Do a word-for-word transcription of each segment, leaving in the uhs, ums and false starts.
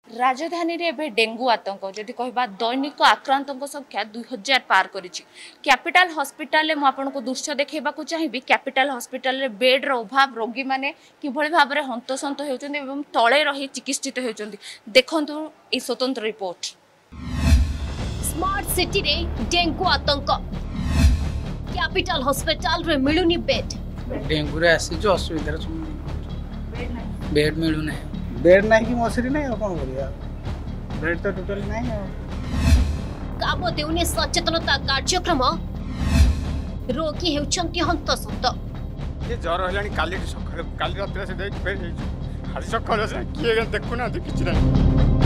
राजधानी रे एबे डेंगू आतंक जदि कहबा दैनिक आक्रांतों संख्या दुई हजार पार करिछि। कैपिटल हॉस्पिटल मु आपनको दृश्य देखैबा को चाहिबी। कैपिटल हॉस्पिटल रे बेड रो अभाव रोगी माने किभଳି भाबरे हंतसंत हेउचंदी एवं तळे रही चिकित्सित हेउचंदी। देखंतु ए स्वतंत्र रिपोर्ट। स्मार्ट सिटी रे डेंगू आतंक। कैपिटल हॉस्पिटल रे मिलुनी बेड। डेंगू रे आसी जो असुविधा रे बेड नाही बेड मिलु नाही बेड नहीं कि मसरी नहीं कौन करिया बेड तो टोटली नहीं काम देउनी सचेतनता कार्यक्रम रोगी हेउचंती हंतसंत ये जर हलानी काली सखरे काली रात से देख फेर खाली सखरे से किए देखु ना किछ नहीं।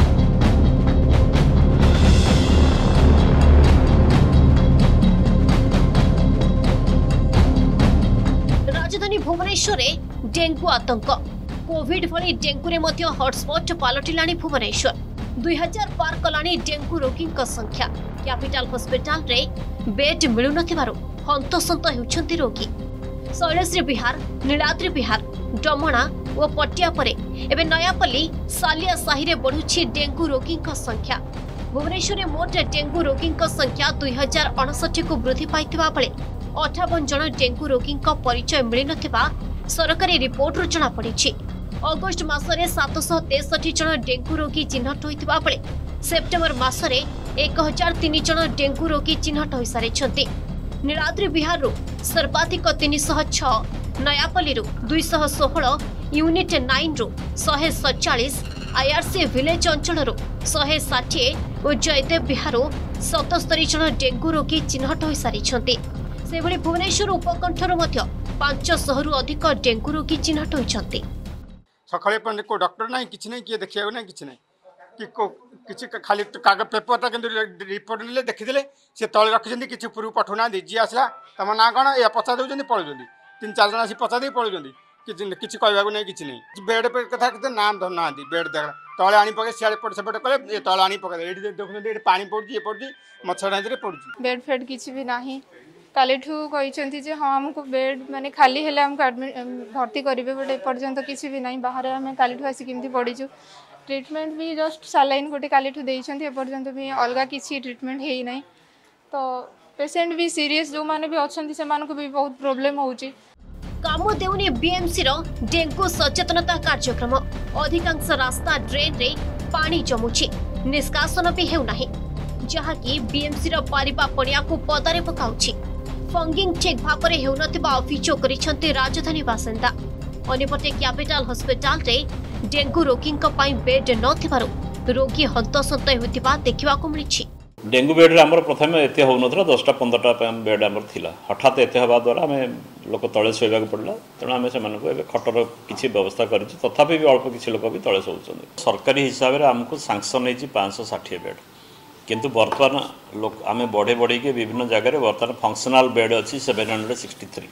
राजधानी भुवनेश्वर में डेंगू आतंक। कोविड भली डेंगू रे मध्य हॉटस्पॉट पलटिलाणी भुवनेश्वर। दुई हजार पार कलाणी डेंगू रोगी संख्या। कैपिटल हॉस्पिटल रे बेड मिलु नथिबारु हंतसंत हेउछंती रोगी। शैलेश्री विहार, नीलाद्री विहार, डमणा और पटिया परे एबे नयापल्ली सालिया साही रे बढ़ुछि डेंगू रोगी संख्या। भुवनेश्वर में मोट डेंगू रोगी संख्या दुई हजार अड़सठ को वृद्धि पाइथिबा बेले अठावन जन डेंगू रोगी परिचय मिल नथिबा सरकारी रिपोर्ट रु जना पड़िछि। अगस्ट मासरे सात सौ तेसठ जन डेंगू रोगी चिन्हट होइतिबा बेले सेप्टेम्बर मासरे एक हजार तीन जन डेंगू रोगी चिन्हट होई सारिछन्ति। नीलाद्री विहार रु सर्वाधिक तीन सौ छह, नयापल्ली रु दो सौ सोलह, यूनिट नौ रु एक सौ सैंतालीस, आईआरसी विलेज अंचल रु एक सौ साठ और जयदेव विहार रु सतहत्तर जन डेंगू रोगी चिन्हट होई सारिछन्ति। सेभଳି भुवनेश्वर उपकंठर मध्य पांच सौ रु अधिक डेंगू रोगी चिन्हट होइछन्ति। सकाळे पण को डॉक्टर नाही किछ नाही किए देखिया नाही किछ नाही कि को किछ खाली कागज पेपर ता किंतु रिपोर्ट ले देखि देले से तळे रखिजंदी किछ पुरु पठोना दे जी आसला तम ना गण ए पचा देउजंदी पळुजंदी तीन चार जण आसी पचा दे पळुजंदी किछ किछ कहबाको नाही किछ नाही। बेड पे कथा किते नाम धर ना दी बेड देख तळे आनी पके सियाळे पड सेपट कले ए तळे आनी पके एडी देखुन एडी पानी पडजी ए पडजी मच्छर डांजरे पडजी बेड फेड किछ भी नाही। कालीठू कहते जे हाँ आमको बेड माने खाली हेले हमको एडमिट भर्ती करेंगे बट एपर्यंत किसी भी ना बाहर आम कालीठू आसिक पड़ीचु। ट्रिटमेंट भी जस्ट सालाइन गोटे कालीठू देते एपर्यंत भी अलग किसी ट्रिटमेंट है ना। तो पेसेंट भी सीरीयस जो माने भी अच्छा से भी बहुत प्रोब्लेम होची। काम देउनी बीएमसी रो डेंगू सचेतनता कार्यक्रम। अधिकांश रास्ता ड्रेन रे पानी जमुची निष्कासन भी हेउ नाही जहा कि बीएमसी रो पारिबा पड़िया को पदारे पकाउची। फंगिंग ठीक भाव में होनथिबा अभियोग करिसंती राजधानी बासिंदा। अन्यपटे कैपिटल हॉस्पिटल रे डेंगू रोगी बेड नथिबारु रोगी हंतसंत होतिबा देखिबा को मिलिछि। डेंगू बेड आमर प्रथम एते होनथला दसटा पंद्रहटा बेड आमर थिला हठात एते हवा द्वारा आमे लोक तळे सोइबा को पड़ला तेणु आमे सेमान को एबे खटर किछि व्यवस्था करिछि तथापि भी अल्प किछि लोक भी तळे सोउछन। सरकारी हिसाब रे हमको सैंक्शन हेछि पाँच सौ साठ बेड किंतु बर्तमान लोक आम बढ़े बढ़े के विभिन्न जगह बर्तमान फंक्शनल बेड अच्छी सेवेन हंड्रेड सिक्सटी थ्री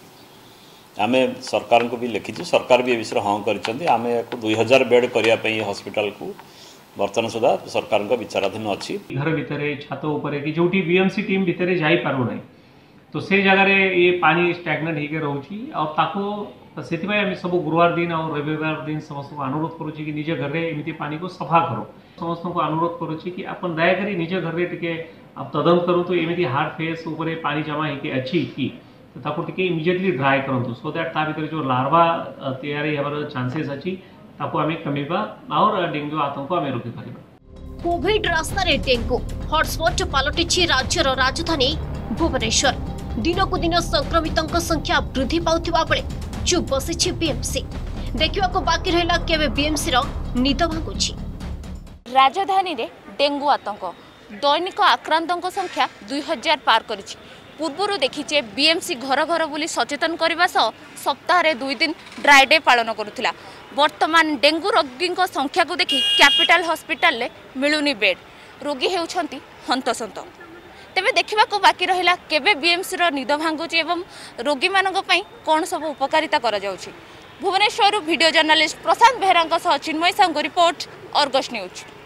आम सरकार को भी लिखी सरकार भी ए विषय हाँ कर दुई हजार बेड करने हॉस्पिटल को बर्तमान सुधा सरकार को विचाराधीन अच्छी। घर भितर छात उपर कि जो बीएमसी टीम भितर जाई पारु नहीं तो से जगह ये पानी स्टैग्नेट होके रोची और ताको से सब गुरुवार दिन और रविवार दिन समस्त को अनुरोध करुच्ची कि निज घर में एमती पानी को सफा करो। समस्त को अनुरोध करुच्ची कि आप दयाकोरी निज घर में टे आप तदंत करूँ एमती हार्ड फेस उपर पानी जमा होकर अच्छी कि तो ताको टे इमिजिएटली ड्राई करूँ सो दैट ता भीतर जो लार्वा तैयारी हमार चांसेस अच्छी ताको आम कमेबा और डेंगू आतंक आम रोकी पार। कोविड रास्ता रे डेंगू हॉटस्पॉट पलटिछि राज्यर राजधानी भुवनेश्वर। दिनकु दिन संक्रमितों संख्या वृद्धि पाउथिबा बेले चुप बसिछि बीएमसी। देखिबा को बाकी रहला केबे बीएमसी रो निद भांगुछि। राजधानी रे डेंगू आतंक दैनिक आक्रांतों संख्या दुई हजार पार करिछि। पूर्व देखीचे बीएमसी घर घर बुली सचेतन करने सह सप्ताह रे दुई दिन ड्राई डे पालन करुथिला। वर्तमान डेंगू रोगी संख्या को देखि कैपिटल हॉस्पिटल ले मिलुनी बेड रोगी हेउछंती हंतसंत। तेबे देखिबा को बाकी रहिला केबे बीएमसी रो निद भांगुची एवं रोगी मानक पई कोन सब उपकारिता करा जाउची। भुवनेश्वर वीडियो जर्नलिस्ट प्रशांत बेहरा सह Chinmay Sahu report Argus news.